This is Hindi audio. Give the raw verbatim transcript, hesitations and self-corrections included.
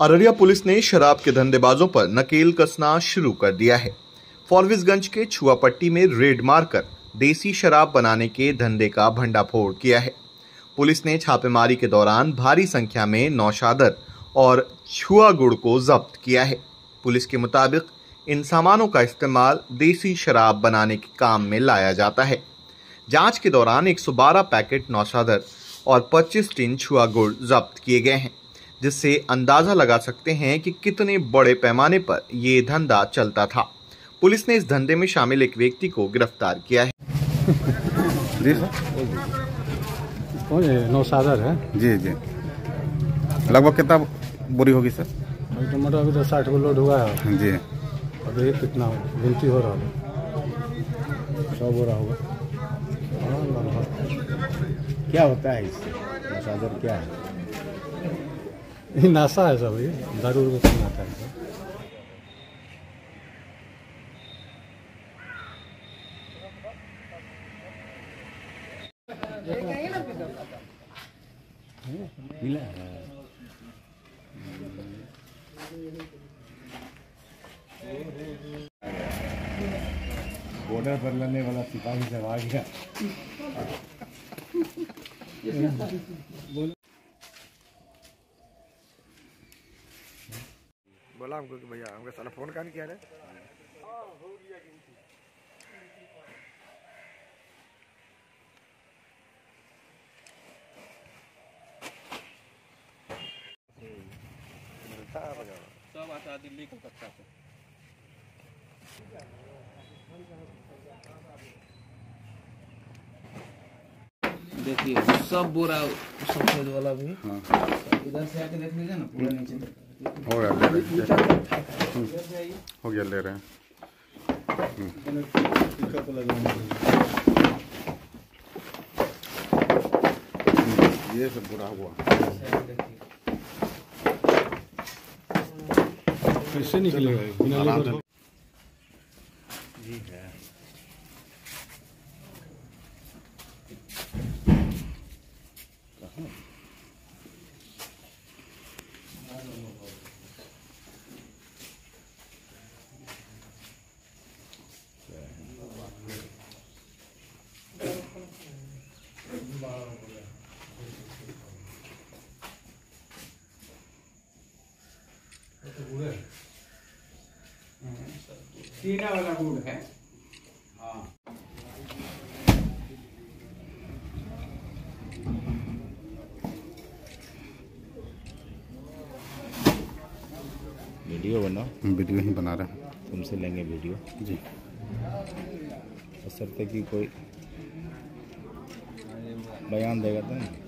अररिया पुलिस ने शराब के धंधेबाजों पर नकेल कसना शुरू कर दिया है। फॉरबिसगंज के छुआपट्टी में रेड मारकर देसी शराब बनाने के धंधे का भंडाफोड़ किया है। पुलिस ने छापेमारी के दौरान भारी संख्या में नौशादर और छुआ गुड़ को जब्त किया है। पुलिस के मुताबिक इन सामानों का इस्तेमाल देसी शराब बनाने के काम में लाया जाता है। जांच के दौरान एक सौ बारह पैकेट नौशादर और पच्चीस टिन छुआ गुड़ जब्त किए गए हैं, जिससे अंदाजा लगा सकते हैं कि कितने बड़े पैमाने पर ये धंधा चलता था। पुलिस ने इस धंधे में शामिल एक व्यक्ति को गिरफ्तार किया है। जी सर, कौन है? नौशादर है जी जी। लगभग कितना बोरी होगी सर? टमाटर अभी तो साठ को लोड हुआ है जी। अभी कितना गिनती हो रहा है? सौ बोरा होगा। क्या होता है इससे? नौशादर क्या है? ये नाशा है सब, ये दारू को आता है। बॉर्डर पर लड़ने वाला सिपाही सब आ गया। बोला हमको कि भैया हमको साला फोन का नहीं किया रे। सब आता दिल्ली कोलकाता से। देखिए सब बोरा सफेद वाला भी। हाँ। इधर से आके देख लीजिए ना, पूरा नीचे हो गया, ले रहे हैं। हो गया, ले रहे हैं। ये सब बुरा हुआ कैसे निकलेगा? जी है। तीना वाला गुड़ है। हाँ। वीडियो बनाओ। वीडियो ही बना रहे हैं। तुमसे लेंगे वीडियो जी। बशर्ते कि कोई बयान देगा तो